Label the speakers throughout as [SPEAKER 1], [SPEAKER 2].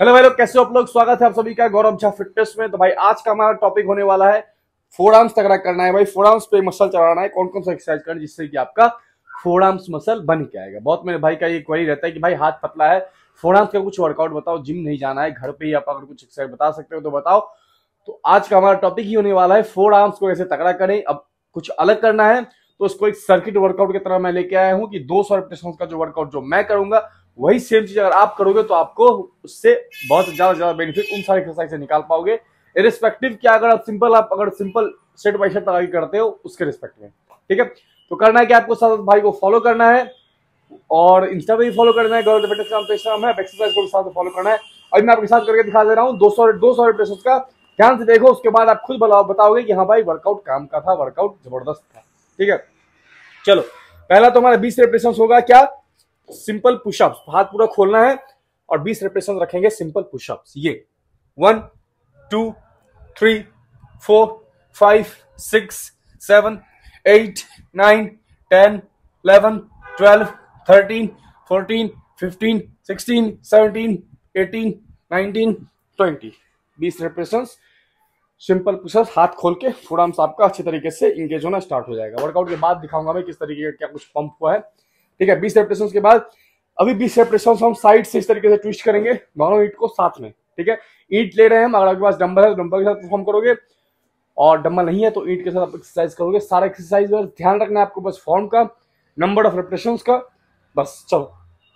[SPEAKER 1] Hello भाई लोग, कैसे हो आप लोग। स्वागत है आप सभी का गौरव झा फिटनेस में। तो भाई आज का हमारा टॉपिक होने वाला है फोर आर्म्स तगड़ा करना है। भाई फोर आर्म्स पे मसल चढ़ाना है, कौन कौन सा एक्सरसाइज करना है जिससे कि आपका फोर आर्म्स मसल बन के आएगा। बहुत मेरे भाई का ये क्वेरी रहता है कि भाई हाथ पतला है, फोर आर्म्स का कुछ वर्कआउट बताओ, जिम नहीं जाना है, घर पे ही आप अगर कुछ एक्सरसाइज बता सकते हो तो बताओ। तो आज का हमारा टॉपिक ही होने वाला है फोर आर्म्स को कैसे तगड़ा करें। अब कुछ अलग करना है तो उसको एक सर्किट वर्कआउट की तरह मैं लेके आया हूं कि 200 रेपिटेशन का जो वर्कआउट जो मैं करूंगा वही सेम चीज अगर आप करोगे तो आपको उससे बहुत ज्यादा बेनिफिट उन सारे एक्सरसाइज से निकाल पाओगे, इरिस्पेक्टिव कि अगर आप सिंपल सेट बाय सेट लगा करते हो उसके रिस्पेक्ट में। ठीक है, तो करना है कि आपको साथ भाई को फॉलो करना है और इंस्टा पे भी फॉलो करना है, गौरव फिटनेस नाम पे इंस्टाग्राम है, एक्सरसाइज को साथ फॉलो करना है। अभी मैं आपके साथ करके दिखा दे रहा हूँ 200 रेपिटेशन का। ध्यान से देखो, उसके बाद आप खुद बताओगे कि हाँ भाई वर्कआउट काम का था, वर्कआउट जबरदस्त था। ठीक है, चलो पहला तो हमारा 20 रेपिटेशन होगा क्या, सिंपल पुशअप्स। हाथ पूरा खोलना है और 20 रेपिटेशन रखेंगे सिंपल पुशअप्स। ये 1 2 3 4 5 6 7 8 9 10 11 12 13 14 15 16 17 18 19 20। 20 रेपिटेशन सिंपल पुशअप्स हाथ खोल के फोर आर्म्स आपका अच्छे तरीके से इंगेज होना स्टार्ट हो जाएगा। वर्कआउट के बाद दिखाऊंगा मैं किस तरीके का क्या कुछ पंप हुआ है। ठीक है, 20 रेपिटेशन के बाद अभी 20 रेपिटेशन हम साइड से इस तरीके से ट्विस्ट करेंगे दोनों ईंट को साथ में। ठीक है, ईंट ले रहे हैं हम, अगर आपके पास डंबल है तो डंबल के साथ परफॉर्म करोगे और डंबल नहीं है तो ईंट के साथ आप एक्सरसाइज करोगे। सारा एक्सरसाइज ध्यान रखना है आपको, बस फॉर्म का, नंबर ऑफ रेपिटेशन का, बस। चलो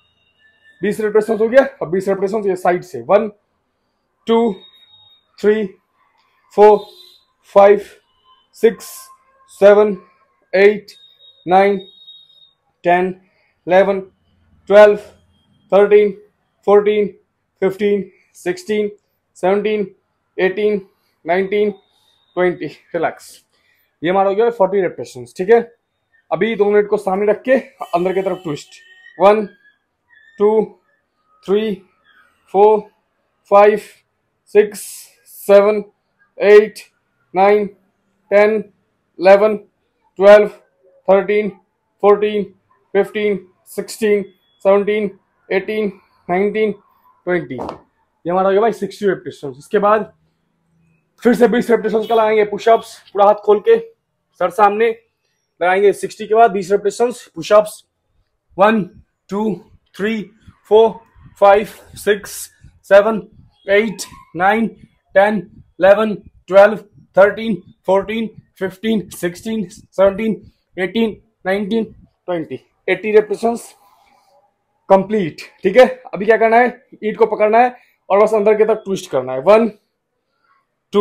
[SPEAKER 1] 20 रेपिटेशन हो गया। अब 20 रेपिटेशन ये साइड से 1 2 3 4 5 6 7 8 9 10 11 12 13 14 15 16 17 18 19 20। रिलैक्स। ये हमारा हो गया 40 रेपिटेशन। ठीक है, अभी 2 मिनट को सामने रख के अंदर की तरफ ट्विस्ट। 1 2 3 4 5 6 7 8 9 10 11 12 13 14 15 16 17 18 19 20। ये हमारा हो गया भाई 60 रेपिटेशन। इसके बाद फिर से 20 रेपिटेशन का लगाएंगे पुशअप्स, पूरा हाथ खोल के सर सामने लगाएंगे। 60 के बाद 20 रेपिटेशन पुशअप्स 1 2 3 4 5 6 7 8 9 10 11 12 13 14 15 16 17 18 19 20। 80 repetition complete. ठीक है, अभी क्या करना है, ईंट को पकड़ना है और बस अंदर की तरफ ट्विस्ट करना है। 1 2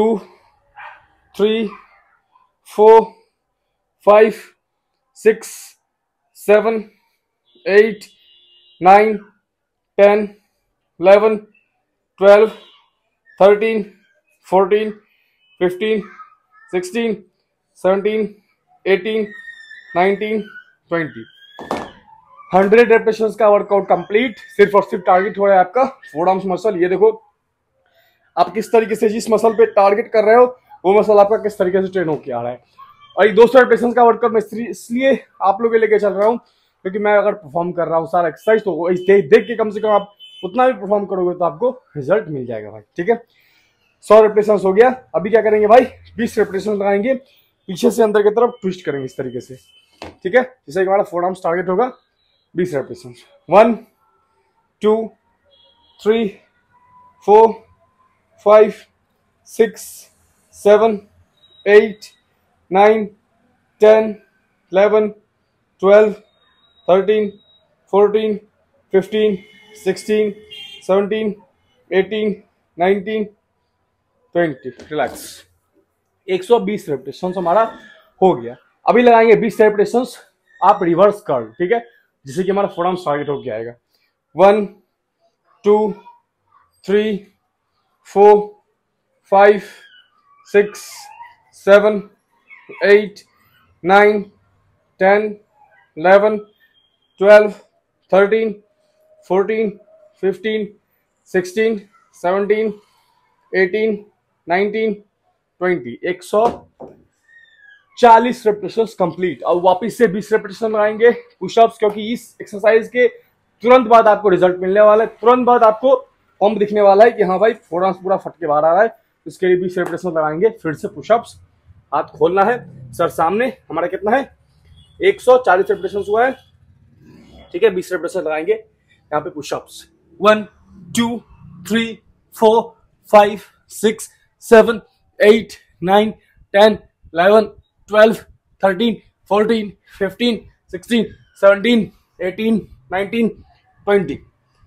[SPEAKER 1] 3 4 5 6 7 8 9 10 11 12 13 14 15 16 17 18 19 20। 100 रेपिटेशन का वर्कआउट कंप्लीट। सिर्फ और सिर्फ टारगेट हो रहा है आपका फोर आर्म्स मसल। ये देखो आप किस तरीके से जिस मसल पे टारगेट कर रहे हो वो मसल आपका किस तरीके से ट्रेन होकर आ रहा है। और ये 200 रेपिटेशन का वर्कआउट मैं इसलिए आप लोगों के लेके चल रहा हूँ क्योंकि मैं अगर परफॉर्म कर रहा हूँ सारा एक्सरसाइज तो देख के कम से कम आप उतना भी परफॉर्म करोगे तो आपको रिजल्ट मिल जाएगा भाई। ठीक है, 100 रेपिटेशन हो गया। अभी क्या करेंगे भाई, 20 रेपिटेशन लगाएंगे, पीछे से अंदर की तरफ ट्विस्ट करेंगे इस तरीके से। ठीक है, जैसे हमारा फोर आर्म्स टारगेट होगा 20 रेपिटेशन। 1 2 3 4 5 6 7 8 9 10 11 12 13 14 15 16 17 18 19 20। रिलैक्स। 120 रेपिटेशन हमारा हो गया। अभी लगाएंगे 20 रेपिटेशन आप रिवर्स कर्ल। ठीक है, जिससे कि हमारा फोर आर्म्स टारगेट हो गया आएगा। 1 2 3 4 5 6 7 8 9 10 11 12 13 14 15 16 17 18 19 20। 140 रेपिटेशन कंप्लीट। अब वापस से 20 रेपिटेशन लगाएंगे पुशअप्स, क्योंकि इस एक्सरसाइज के तुरंत बाद आपको रिजल्ट मिलने वाला है। तुरंत बाद आपको पंप दिखने वाला है कि हाँ भाई फोर आर्म्स पूरा फट के बाहर आ रहा है। इसके लिए 20 रेपिटेशन लगाएंगे। फिर से पुशअप्स, हाथ खोलना है सर सामने। हमारा कितना है 140 रेपिटेशन हुआ है, ठीक है। 20 रेपिटेशन लगाएंगे यहाँ पे पुशअप्स। 1 2 3 4 5 6 7 8 9 10 11 12 13 14 15 16 17 18 19 20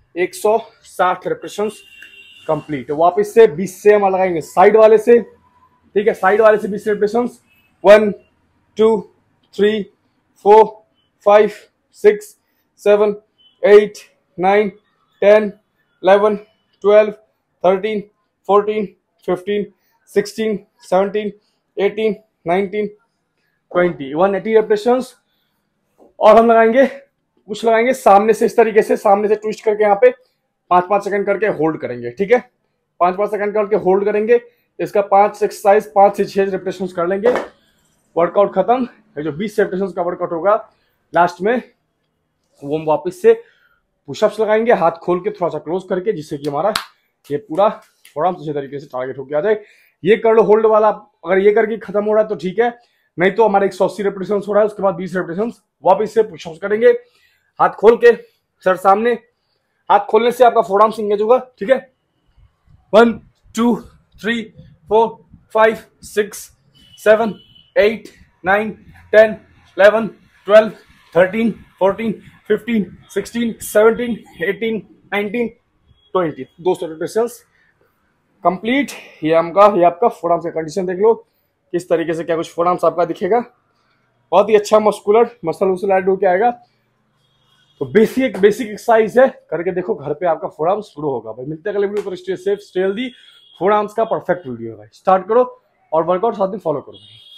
[SPEAKER 1] 160 repetition complete. वापस से 20 से हम लगाएंगे साइड वाले से, ठीक है। साइड वाले से 20 रेपिटेशन। 1 2 3 4 5 6 7 8 9 10 11 12 13 14 15 16 17 18 19 20 180 रेपिटेशंस। और हम लगाएंगे कुछ लगाएंगे सामने से, इस तरीके से सामने से ट्विस्ट करके यहाँ पे 5-5 सेकंड करके होल्ड करेंगे, ठीक है। 5-5 सेकंड करके होल्ड करेंगे। इसका 5 एक्सरसाइज 5 से 6 रेपिटेशन कर लेंगे। वर्कआउट खत्म। ये जो 20 रेपिटेशन का वर्कआउट होगा लास्ट में, वो हम वापस से पुशअप्स लगाएंगे हाथ खोल के, थोड़ा सा क्लोज करके, जिससे कि हमारा ये पूरा थोड़ा अच्छे तरीके से टारगेट होके आ जाए। ये कर लो होल्ड वाला। अगर ये करके खत्म हो रहा है तो ठीक है, नहीं तो हमारे 180 रेपिटेशन हो रहा है। उसके बाद 20 रेपिटेशन वापस से पुशअप्स करेंगे हाथ खोल के सर सामने। हाथ खोलने से आपका फोर आर्म्स इंगेज होगा, ठीक है। 1 2 3 4 5 6 7 8 9 10 11 12 13 14 15 16 17 18 19 20 200 रेपिटेशंस कंप्लीट। ये आपका फोर आर्म्स का कंडीशन देख लो किस तरीके से क्या कुछ फोर आर्म्स आपका दिखेगा। बहुत ही अच्छा मस्कुलर मसल ऐड होके आएगा। तो बेसिक एक्सरसाइज है, करके देखो घर पे, आपका फोर आर्म्स शुरू होगा भाई। मिलते हैं अगले वीडियो पर। Stay safe stay healthy. Forearms का परफेक्ट वीडियो है भाई। स्टार्ट करो और वर्कआउट साथ में फॉलो करो भाई।